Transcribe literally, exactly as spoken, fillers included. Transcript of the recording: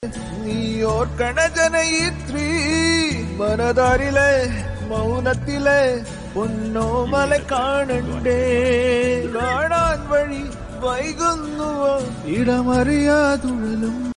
നീ ഓർക്കണ ജനയിത്രി മനതാരിലെ മൗനത്തിലെ പൊന്നോമല കാണണ്ടേ കാണാൻ വഴി വൈകുന്നുവോ ഇടമറിയാതുഴലും